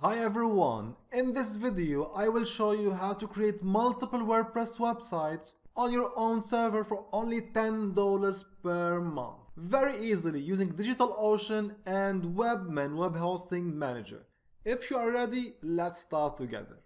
Hi everyone, in this video I will show you how to create multiple WordPress websites on your own server for only $10 per month. Very easily using DigitalOcean and Webmin Web Hosting Manager. If you are ready, let's start together.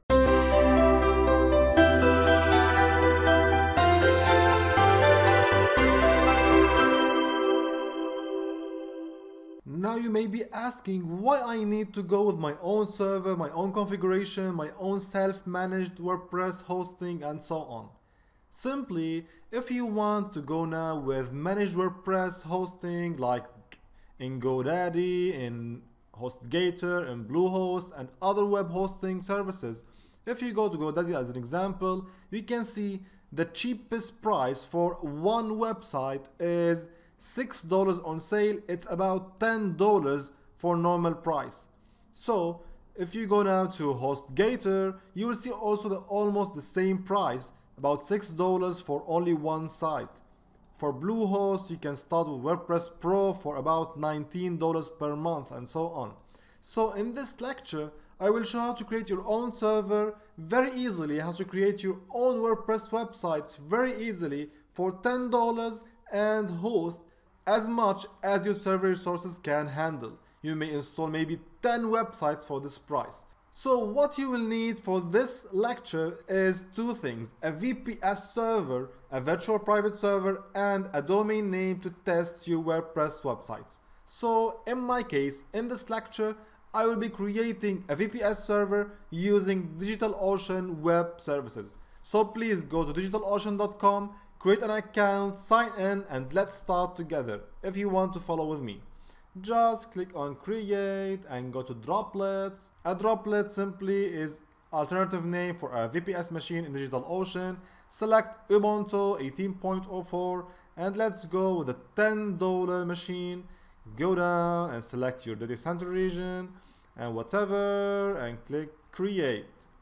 Now you may be asking why I need to go with my own server, my own configuration, my own self-managed WordPress hosting and so on. Simply, if you want to go now with managed WordPress hosting like in GoDaddy, in HostGator, in Bluehost and other web hosting services, if you go to GoDaddy as an example, you can see the cheapest price for one website is $6 on sale. It's about $10 for normal price. So if you go now to HostGator, you will see also almost the same price, about $6 for only one site. For Bluehost, you can start with WordPress Pro for about $19 per month and so on. So in this lecture, I will show how to create your own server very easily, how to create your own WordPress websites very easily for $10 and host as much as your server resources can handle. You may install maybe 10 websites for this price. So what you will need for this lecture is two things: a VPS server, a virtual private server, and a domain name to test your WordPress websites. So in my case, in this lecture, I will be creating a VPS server using DigitalOcean Web Services. So please go to digitalocean.com, create an account, sign in, and let's start together. If you want to follow with me, just click on create and go to Droplets. A droplet simply is alternative name for a VPS machine in DigitalOcean. Select Ubuntu 18.04 and let's go with a $10 machine. Go down and select your data center region and whatever and click create.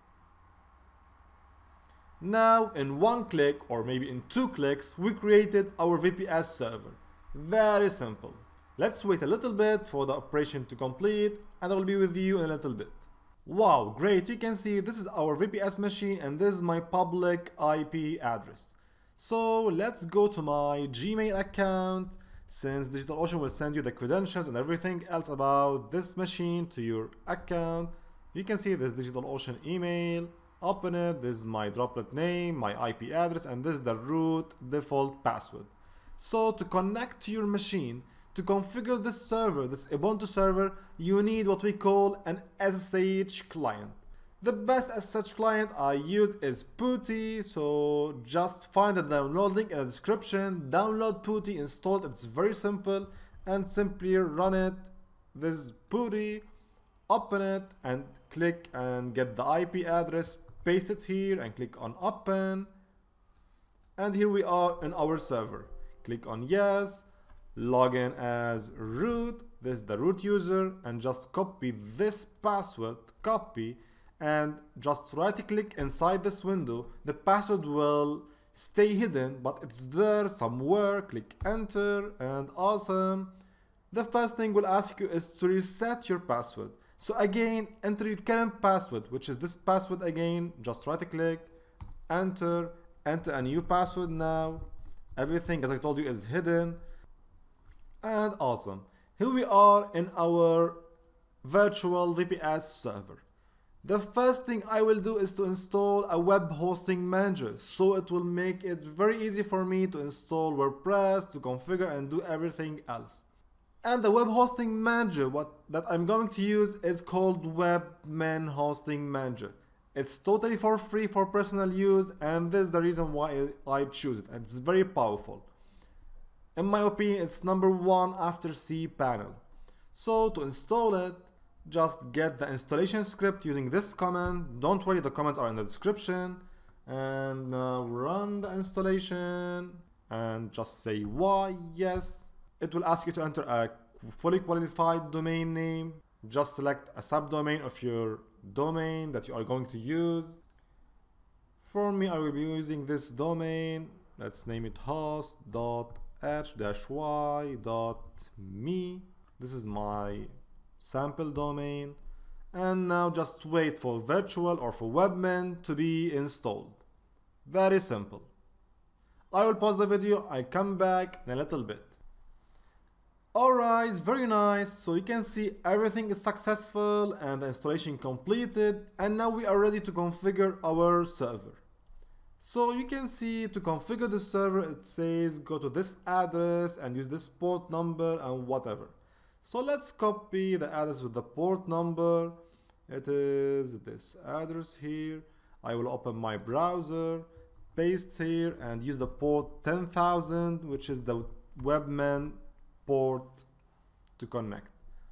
Now in one click or maybe in two clicks, we created our VPS server. Very simple. Let's wait a little bit for the operation to complete and I will be with you in a little bit. Wow, great. You can see this is our VPS machine and this is my public IP address. So let's go to my Gmail account, since DigitalOcean will send you the credentials and everything else about this machine to your account. You can see this DigitalOcean email. Open it. This is my droplet name, my IP address, and this is the root default password. So to connect to your machine, to configure this server, this Ubuntu server, you need what we call an SSH client. The best SSH client I use is PuTTY, so just find the download link in the description, download PuTTY, install it, it's very simple, and simply run it. This is PuTTY, open it, and click and get the IP address, paste it here, and click on open. And here we are in our server. Click on yes, log in as root, this is the root user, and just copy this password, copy, and just right click inside this window. The password will stay hidden, but it's there somewhere. Click enter and awesome. The first thing we'll ask you is to reset your password. So again, enter your current password, which is this password again. Just right click, enter a new password now. Everything, as I told you, is hidden. And awesome. Here we are in our virtual VPS server. The first thing I will do is to install a web hosting manager, so it will make it very easy for me to install WordPress, to configure and do everything else. And the web hosting manager that I'm going to use is called Webmin Hosting Manager. It's totally for free for personal use, and this is the reason why I choose it, and it's very powerful. In my opinion, it's number one after cPanel. So to install it, just get the installation script using this command. Don't worry, the commands are in the description. And now run the installation and just say yes. It will ask you to enter a fully qualified domain name. Just select a subdomain of your domain that you are going to use. For me, I will be using this domain. Let's name it host.h-y.me. This is my sample domain, And now just wait for virtual or for webmin to be installed. Very simple. I will pause the video, I'll come back in a little bit. Alright, very nice. So you can see everything is successful and the installation completed, and now we are ready to configure our server. So you can see to configure the server, it says go to this address and use this port number and whatever. So let's copy the address with the port number. It is this address here. I will open my browser, paste here and use the port 10,000, which is the webmin port to connect.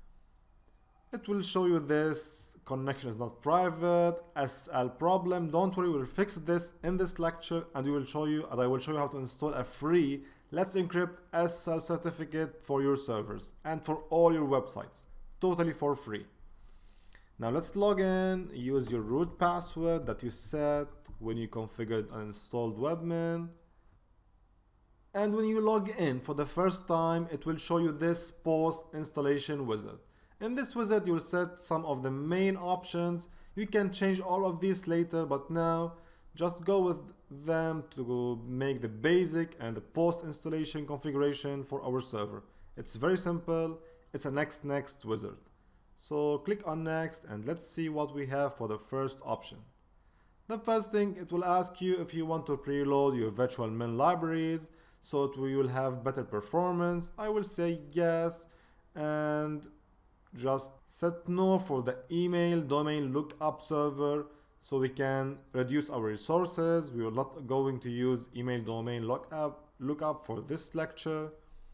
It will show you this connection is not private, SL problem. Don't worry, we'll fix this in this lecture and I will show you how to install a free Let's Encrypt SSL certificate for your servers and for all your websites, totally for free. Now let's log in, use your root password that you set when you configured and installed webmin. And when you log in for the first time, it will show you this post installation wizard. In this wizard, you'll set some of the main options. You can change all of these later, but now just go with them to make the basic and the post installation configuration for our server. It's very simple. It's a next wizard. So click on next and let's see what we have for the first option. The first thing, it will ask you if you want to preload your virtual min libraries so that we will have better performance. I will say yes and just set no for the email domain lookup server so we can reduce our resources. We are not going to use email domain lookup for this lecture.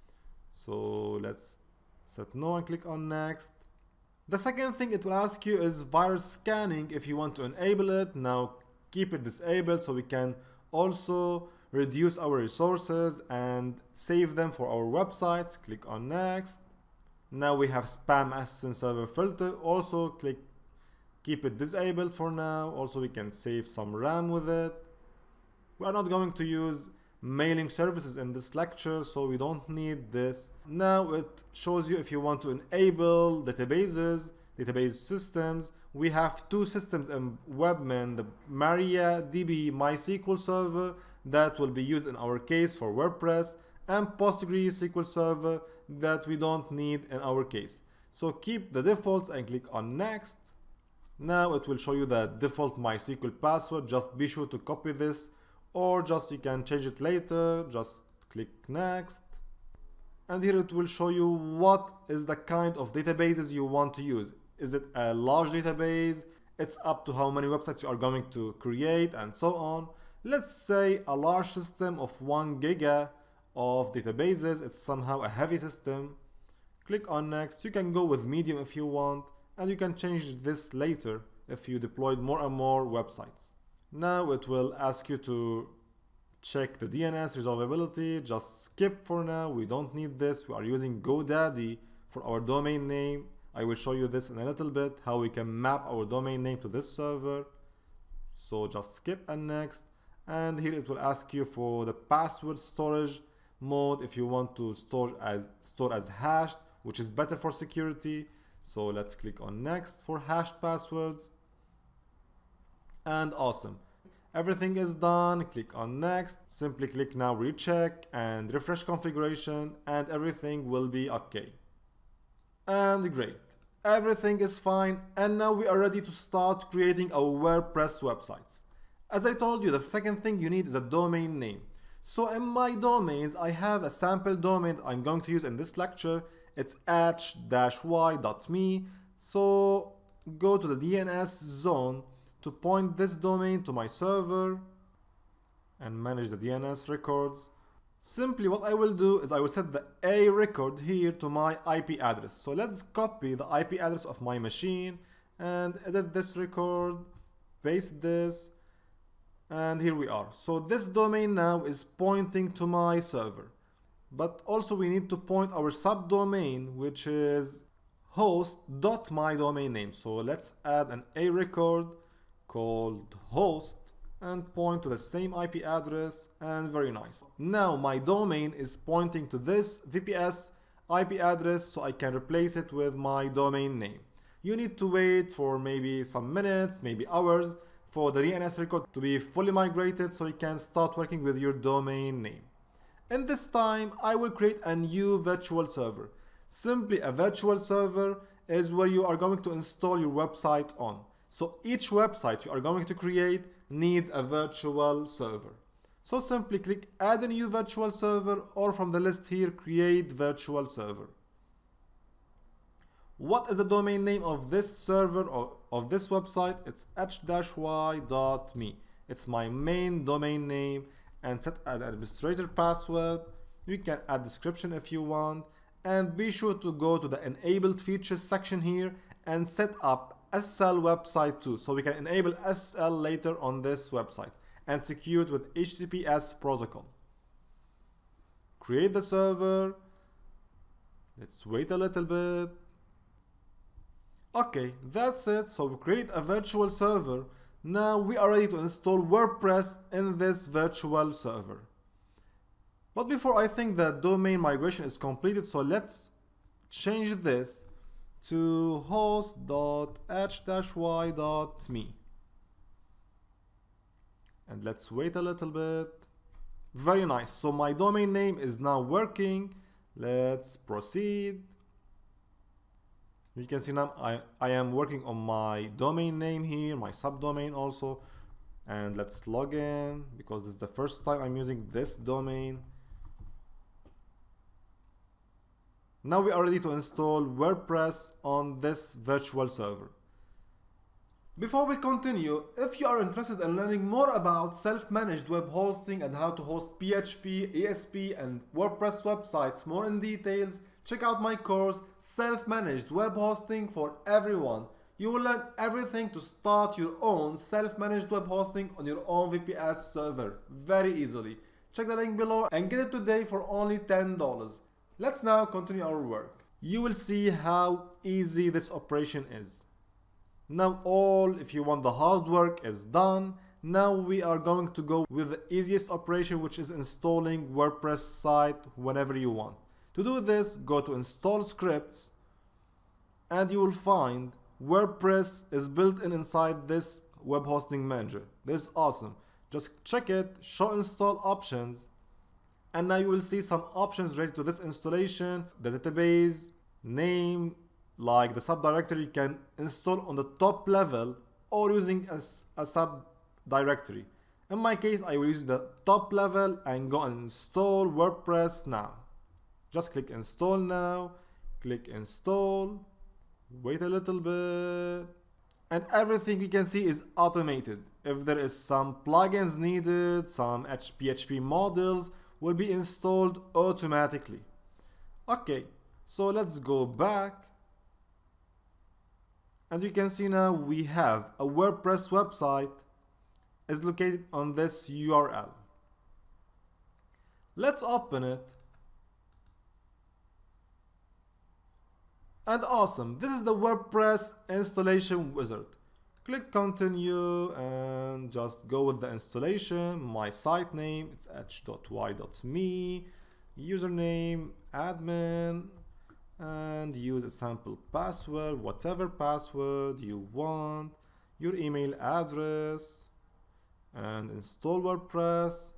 So let's set no and click on next. The second thing it will ask you is virus scanning if you want to enable it. Now keep it disabled so we can also reduce our resources and save them for our websites. Click on next. Now we have spam assistant server filter. Also keep it disabled for now. Also we can save some RAM with it. We are not going to use mailing services in this lecture, so we don't need this. Now it shows you if you want to enable database systems. We have two systems in webmin, the MariaDB MySQL server that will be used in our case for WordPress, and PostgreSQL server that we don't need in our case. So keep the defaults and click on next. Now it will show you the default MySQL password. Just be sure to copy this, or just you can change it later. Just click next. And here it will show you what is the kind of databases you want to use. Is it a large database? It's up to how many websites you are going to create and so on. Let's say a large system of 1 giga of databases. It's somehow a heavy system. Click on next. You can go with medium if you want, and you can change this later if you deployed more and more websites. Now it will ask you to check the DNS resolvability. Just skip for now. We don't need this. We are using GoDaddy for our domain name. I will show you this in a little bit, how we can map our domain name to this server. So just skip and next. And here it will ask you for the password storage mode if you want to store as hashed, which is better for security. So let's click on next for hashed passwords. And awesome. Everything is done. Click on next. Simply click now recheck and refresh configuration, and everything will be okay. And great. Everything is fine, and now we are ready to start creating our WordPress websites. As I told you, the second thing you need is a domain name. So in my domains, I have a sample domain that I'm going to use in this lecture. It's h-y.me. So go to the DNS zone to point this domain to my server and manage the DNS records. Simply what I will do is I will set the A record here to my IP address. So let's copy the IP address of my machine and edit this record, paste this, and here we are. So this domain now is pointing to my server. But also we need to point our subdomain, which is host.mydomainname. So let's add an A record called host and point to the same IP address, and very nice. Now my domain is pointing to this VPS IP address, so I can replace it with my domain name. you need to wait for maybe some minutes, maybe hours, for the DNS record to be fully migrated so you can start working with your domain name. In this time, I will create a new virtual server. Simply, a virtual server is where you are going to install your website on. So each website you are going to create needs a virtual server. So simply click add a new virtual server, or from the list here, create virtual server. What is the domain name of this server or of this website? It's h-y.me. It's my main domain name, and set an administrator password. You can add description if you want, and be sure to go to the enabled features section here and set up SSL website too, so we can enable SSL later on this website and secure it with HTTPS protocol. Create the server. Let's wait a little bit. Okay, that's it. So we create a virtual server. Now we are ready to install WordPress in this virtual server. But before, I think the domain migration is completed, so let's change this to host.h-y.me. And let's wait a little bit. Very nice. So my domain name is now working. Let's proceed. You can see now I am working on my domain name here, my subdomain also. And let's log in, because this is the first time I'm using this domain. Now we are ready to install WordPress on this virtual server. Before we continue, if you are interested in learning more about self-managed web hosting and how to host PHP, ASP and WordPress websites more in details, check out my course, Self-Managed Web Hosting for Everyone. You will learn everything to start your own self-managed web hosting on your own VPS server very easily. Check the link below and get it today for only $10. Let's now continue our work. You will see how easy this operation is. Now if you want the hard work is done. Now we are going to go with the easiest operation, which is installing WordPress site whenever you want. To do this, go to install scripts and you will find WordPress is built in inside this web hosting manager. This is awesome. Just check it, show install options, and now you will see some options related to this installation. The database name, like the subdirectory, you can install on the top level or using a subdirectory. In my case, I will use the top level and go and install WordPress now. Just click install now, click install, wait a little bit, and everything you can see is automated. If there is some plugins needed, some PHP modules will be installed automatically. Okay, so let's go back. And you can see now we have a WordPress website is located on this URL. Let's open it. And awesome, this is the WordPress installation wizard. Click continue and just go with the installation. My site name, it's h.y.me, username, admin, and use a sample password, whatever password you want, your email address, and install WordPress.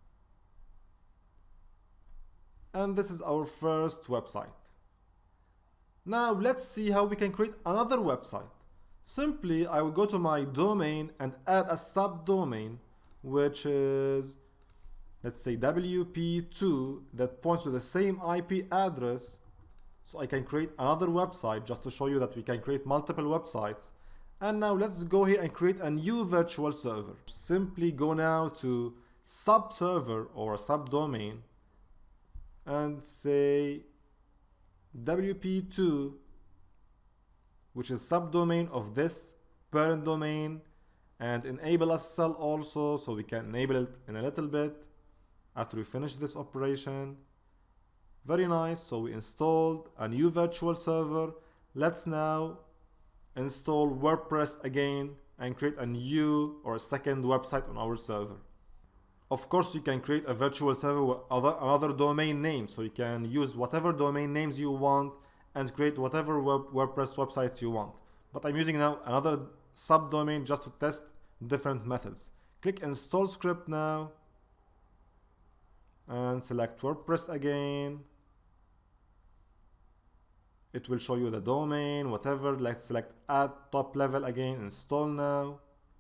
And this is our first website. Now let's see how we can create another website. Simply, I will go to my domain and add a subdomain, which is, let's say, WP2, that points to the same IP address. So I can create another website just to show you that we can create multiple websites. And now let's go here and create a new virtual server. Simply go now to subserver or a subdomain and say WP2, which is subdomain of this parent domain, and enable SSL also, so we can enable it in a little bit after we finish this operation. Very nice. So we installed a new virtual server. Let's now install WordPress again and create a new or a second website on our server. Of course, you can create a virtual server with another domain name, so you can use whatever domain names you want and create whatever WordPress websites you want. but I'm using now another subdomain just to test different methods. Click install script now and select WordPress again. It will show you the domain, whatever. Let's select add top level again, install now,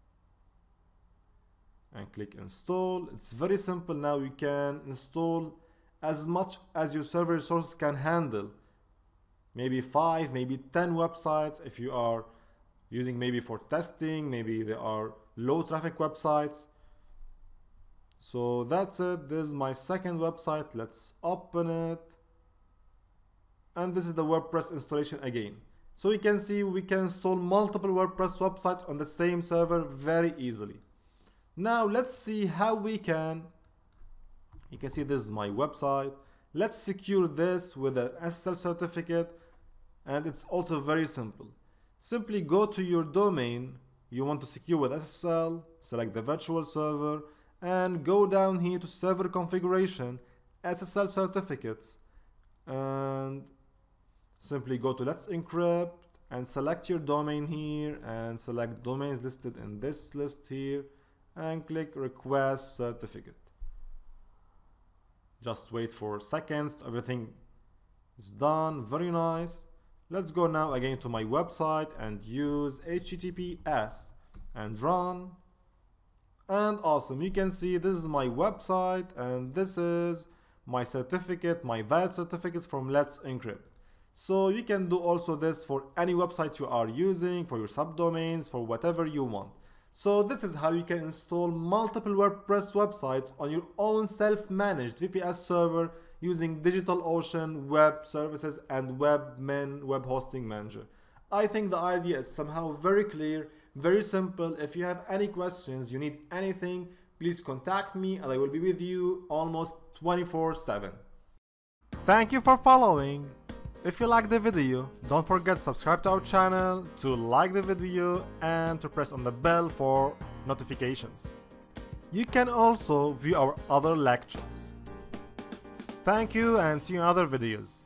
and click install. It's very simple now. You can install as much as your server resources can handle. Maybe 5, maybe 10 websites if you are using maybe for testing, maybe they are low traffic websites. So that's it. This is my second website. Let's open it. And this is the WordPress installation again. So you can see we can install multiple WordPress websites on the same server very easily. Now let's see how we can. You can see this is my website. Let's secure this with an SSL certificate, and it's also very simple. Simply go to your domain you want to secure with SSL, select the virtual server, and go down here to server configuration, SSL certificates, and simply go to Let's Encrypt and select your domain here and select domains listed in this list here and click Request Certificate. Just wait for seconds. Everything is done. Very nice. Let's go now again to my website and use HTTPS and run. And awesome, you can see this is my website and this is my certificate, my valid certificate from Let's Encrypt. So you can do also this for any website you are using, for your subdomains, for whatever you want. So this is how you can install multiple WordPress websites on your own self-managed VPS server using DigitalOcean web services and Webmin web hosting manager. I think the idea is somehow very clear, very simple. If you have any questions, you need anything, please contact me and I will be with you almost 24/7. Thank you for following. If you like the video, don't forget to subscribe to our channel, to like the video and to press on the bell for notifications. You can also view our other lectures. Thank you and see you in other videos.